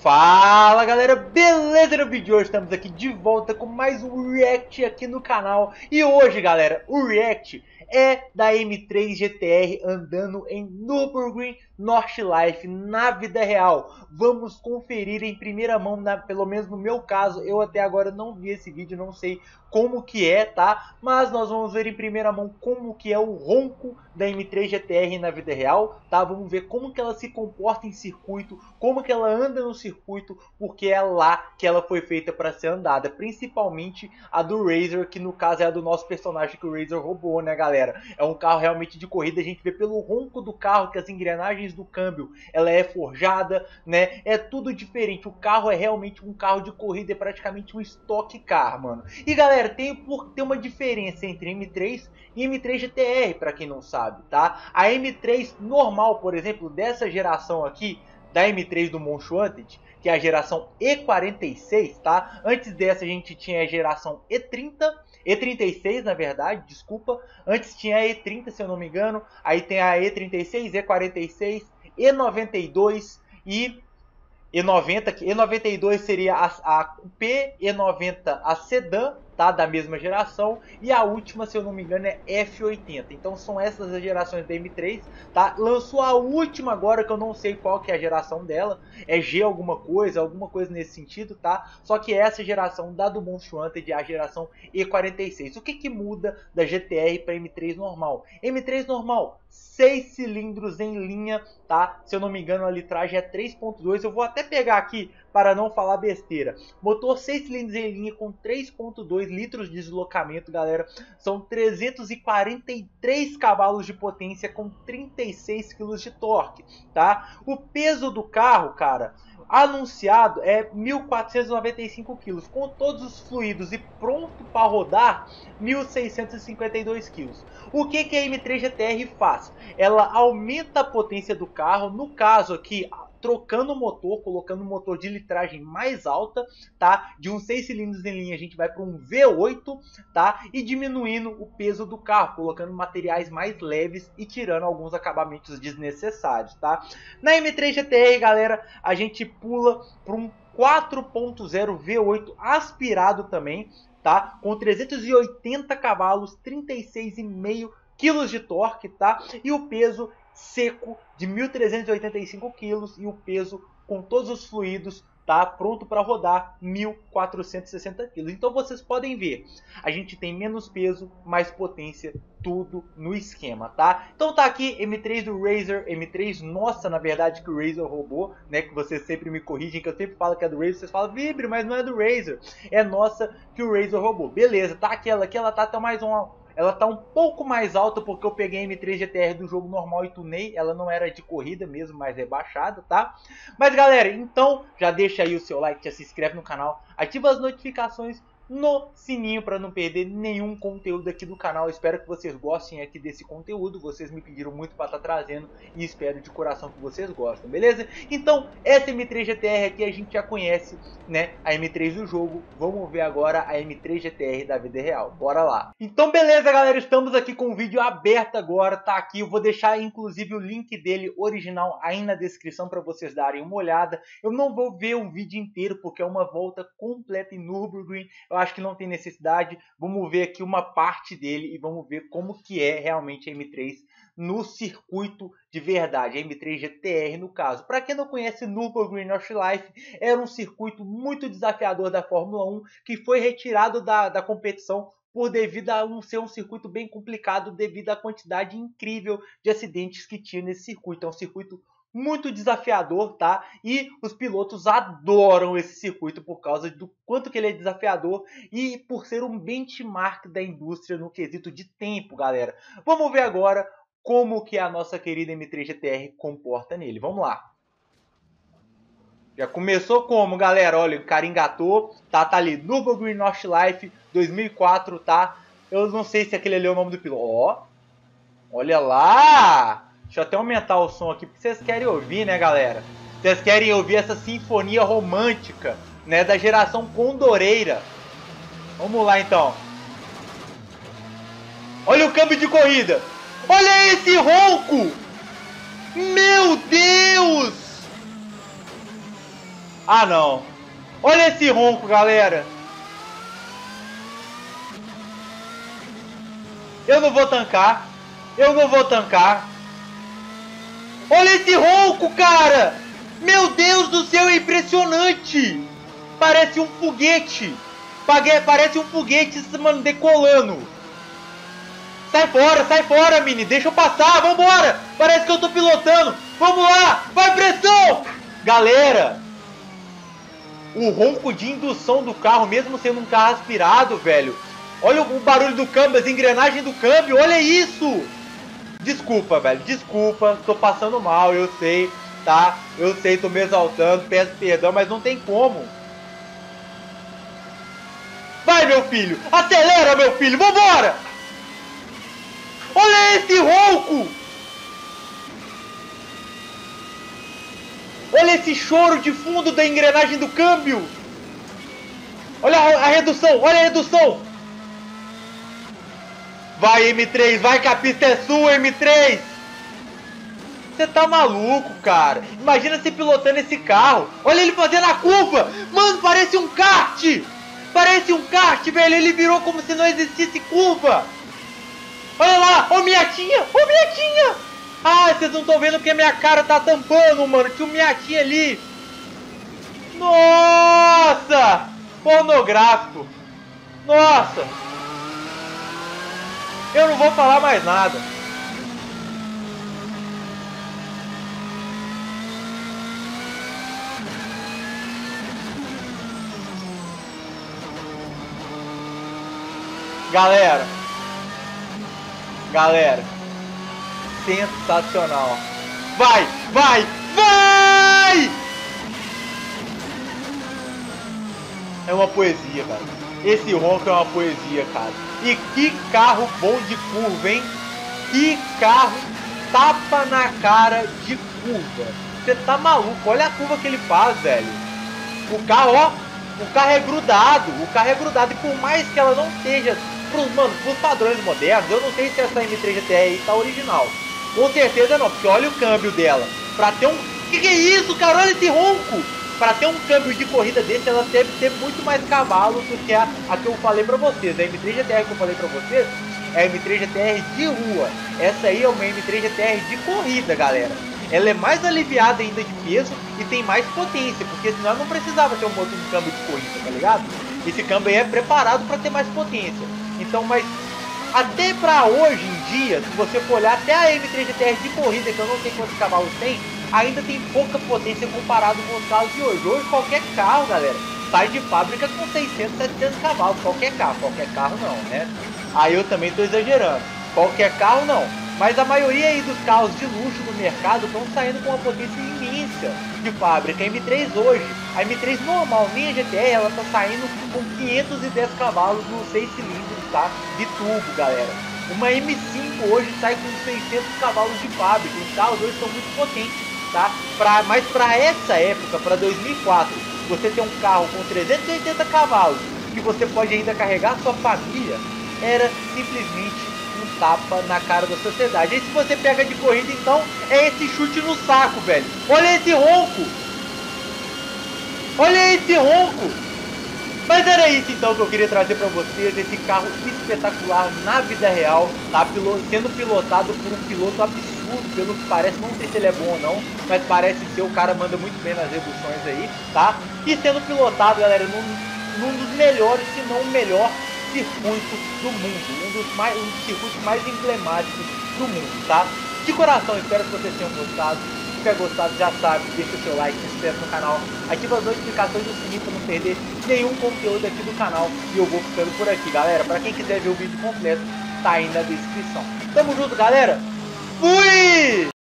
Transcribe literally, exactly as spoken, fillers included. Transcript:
Fala galera, beleza? No vídeo de hoje estamos aqui de volta com mais um React aqui no canal. E hoje galera, o React é da M três G T R andando em Nürburgring Nordschleife na vida real. Vamos conferir em primeira mão, na, pelo menos no meu caso, eu até agora não vi esse vídeo, não sei como que é, tá? Mas nós vamos ver em primeira mão como que é o ronco da M três G T R na vida real, tá? Vamos ver como que ela se comporta em circuito, como que ela anda no circuito, porque é lá que ela foi feita para ser andada, principalmente a do Razor, que no caso é a do nosso personagem que o Razor roubou, né, galera? É um carro realmente de corrida, a gente vê pelo ronco do carro que as engrenagens do câmbio, ela é forjada, né? É tudo diferente, o carro é realmente um carro de corrida, é praticamente um stock car, mano. E galera, tem, tem uma diferença entre M três e M três G T R, para quem não sabe, tá? A M três normal, por exemplo, dessa geração aqui, da M três do Most Wanted, que é a geração E quarenta e seis, tá? Antes dessa a gente tinha a geração E trinta, E trinta e seis na verdade, desculpa. Antes tinha a E trinta, se eu não me engano. Aí tem a E trinta e seis, E quarenta e seis, E noventa e dois e E noventa. E noventa e dois seria a, a Coupé, E noventa a Sedan, tá? Da mesma geração. E a última, se eu não me engano, é F oitenta. Então são essas as gerações da M três, tá? Lançou a última agora, que eu não sei qual que é a geração dela. É G alguma coisa, alguma coisa nesse sentido, tá? Só que essa geração da do Most Wanted é a geração E quarenta e seis. O que que muda da G T R para M três normal? M três normal, seis cilindros em linha, tá? Se eu não me engano, a litragem é três ponto dois. Eu vou até pegar aqui para não falar besteira. Motor seis cilindros em linha com três ponto dois litros de deslocamento, galera. São trezentos e quarenta e três cavalos de potência com trinta e seis quilos de torque, tá? O peso do carro, cara, anunciado é mil quatrocentos e noventa e cinco quilos, com todos os fluidos e pronto para rodar, mil seiscentos e cinquenta e dois quilos. O que que a M três G T R faz? Ela aumenta a potência do carro, no caso aqui, trocando o motor, colocando um motor de litragem mais alta, tá? De uns seis cilindros em linha a gente vai para um V oito, tá? E diminuindo o peso do carro, colocando materiais mais leves e tirando alguns acabamentos desnecessários, tá? Na M três G T R, galera, a gente pula para um quatro ponto zero V oito aspirado também, tá? Com trezentos e oitenta cavalos, trinta e seis vírgula cinco quilos de torque, tá? E o peso seco de mil trezentos e oitenta e cinco quilos e o peso com todos os fluidos, tá? Pronto para rodar, mil quatrocentos e sessenta quilos. Então vocês podem ver, a gente tem menos peso, mais potência, tudo no esquema, tá? Então tá aqui M três do Razor, M três nossa, na verdade, que o Razor roubou, né? Que vocês sempre me corrigem, que eu sempre falo que é do Razor, vocês falam, Vibre, mas não é do Razor, é nossa que o Razor roubou. Beleza, tá aquela aqui, ela tá até mais uma... Ela tá um pouco mais alta porque eu peguei a M três G T R do jogo normal e tunei. Ela não era de corrida mesmo, mas rebaixada, tá? Mas galera, então já deixa aí o seu like, já se inscreve no canal, ativa as notificações no sininho para não perder nenhum conteúdo aqui do canal. Eu espero que vocês gostem aqui desse conteúdo. Vocês me pediram muito para estar tá trazendo e espero de coração que vocês gostem, beleza? Então, essa M três G T R aqui a gente já conhece, né? A M três do jogo. Vamos ver agora a M três G T R da vida real. Bora lá. Então, beleza, galera. Estamos aqui com o vídeo aberto agora. Tá aqui. Eu vou deixar, inclusive, o link dele original aí na descrição para vocês darem uma olhada. Eu não vou ver o vídeo inteiro porque é uma volta completa em Nürburgring. Eu acho que não tem necessidade. Vamos ver aqui uma parte dele e vamos ver como que é realmente a M três no circuito de verdade, a M três G T R no caso. Para quem não conhece, Nürburgring Nordschleife era um circuito muito desafiador da Fórmula um que foi retirado da, da competição por devido a um, ser um circuito bem complicado devido à quantidade incrível de acidentes que tinha nesse circuito. É um circuito muito desafiador, tá? E os pilotos adoram esse circuito por causa do quanto que ele é desafiador e por ser um benchmark da indústria no quesito de tempo, galera. Vamos ver agora como que a nossa querida M três G T R comporta nele. Vamos lá. Já começou como, galera? Olha, o cara engatou, tá, tá ali, Nürburgring Nordschleife dois mil e quatro, tá? Eu não sei se aquele ali é o nome do piloto. Ó, olha lá! Deixa eu até aumentar o som aqui, porque vocês querem ouvir, né, galera? Vocês querem ouvir essa sinfonia romântica, né, da geração Condoreira. Vamos lá, então. Olha o câmbio de corrida. Olha esse ronco! Meu Deus! Ah, não. Olha esse ronco, galera. Eu não vou tancar. Eu não vou tancar. Olha esse ronco, cara. Meu Deus do céu, é impressionante. Parece um foguete. Parece um foguete, mano, decolando. Sai fora, sai fora, mini. Deixa eu passar, vambora. Parece que eu tô pilotando. Vamos lá, vai pressão. Galera, o ronco de indução do carro, mesmo sendo um carro aspirado, velho. Olha o barulho do câmbio, as engrenagens do câmbio, olha isso. Desculpa, velho, desculpa. Tô passando mal, eu sei, tá? Eu sei, tô me exaltando, peço perdão, mas não tem como. Vai, meu filho, acelera, meu filho, vambora. Olha esse ronco! Olha esse choro de fundo da engrenagem do câmbio! Olha a redução, olha a redução! Vai, M três, vai que a pista é sua, M três! Você tá maluco, cara? Imagina você pilotando esse carro! Olha ele fazendo a curva! Mano, parece um kart! Parece um kart, velho! Ele virou como se não existisse curva! Olha lá, ô Miatinha, ô Miatinha! Ah, vocês não estão vendo porque minha cara tá tampando, mano. Tinha um Miatinha ali. Nossa! Pornográfico. Nossa! Eu não vou falar mais nada. Galera. Galera. Sensacional. Vai, vai, vai! É uma poesia, cara. Esse ronco é uma poesia, cara. E que carro bom de curva, hein? Que carro tapa na cara de curva. Você tá maluco? Olha a curva que ele faz, velho. O carro, ó. O carro é grudado. O carro é grudado. E por mais que ela não esteja... Pros, mano, pros padrões modernos, eu não sei se essa M três G T R aí tá original. Com certeza não, porque olha o câmbio dela. Pra ter um... Que que é isso, cara? Olha esse ronco! Pra ter um câmbio de corrida desse, ela deve ter muito mais cavalos do que a, a que eu falei pra vocês. A M três G T R que eu falei pra vocês é a M três G T R de rua. Essa aí é uma M três G T R de corrida, galera. Ela é mais aliviada ainda de peso e tem mais potência, porque senão não precisava ter um motor de câmbio de corrida, tá ligado? Esse câmbio aí é preparado pra ter mais potência. Então, mas até pra hoje em dia, se você for olhar até a M três G T R de corrida, que eu não sei quantos cavalos tem, ainda tem pouca potência comparado com os carros de hoje. Hoje qualquer carro, galera, sai de fábrica com seiscentos, setecentos cavalos. Qualquer carro, qualquer carro não, né? Aí eu também tô exagerando. Qualquer carro não. Mas a maioria aí dos carros de luxo no mercado estão saindo com uma potência imensa de fábrica. A M três hoje, a M três normal, nem a G T R, ela tá saindo com quinhentos e dez cavalos nos seis cilindros, tá? De turbo, galera. Uma M cinco hoje sai com seiscentos cavalos de fábrica. Os carros hoje são muito potentes, tá? Pra, mas para essa época, para dois mil e quatro, você ter um carro com trezentos e oitenta cavalos, que você pode ainda carregar sua família, era simplesmente um tapa na cara da sociedade. E se você pega de corrida, então, é esse chute no saco, velho. Olha esse ronco! Olha esse ronco! Mas era isso então que eu queria trazer pra vocês, esse carro espetacular na vida real, tá? Sendo pilotado por um piloto absurdo, pelo que parece, não sei se ele é bom ou não, mas parece ser, o cara manda muito bem nas reduções aí, tá? E sendo pilotado, galera, num, num dos melhores, se não o melhor circuito do mundo, um dos, mais, um dos circuitos mais emblemáticos do mundo, tá? De coração, espero que vocês tenham gostado. Se tiver gostado, já sabe, deixa o seu like, se inscreve no canal, ativa as notificações do sininho para não perder nenhum conteúdo aqui do canal. E eu vou ficando por aqui, galera. Para quem quiser ver o vídeo completo, tá aí na descrição. Tamo junto, galera. Fui!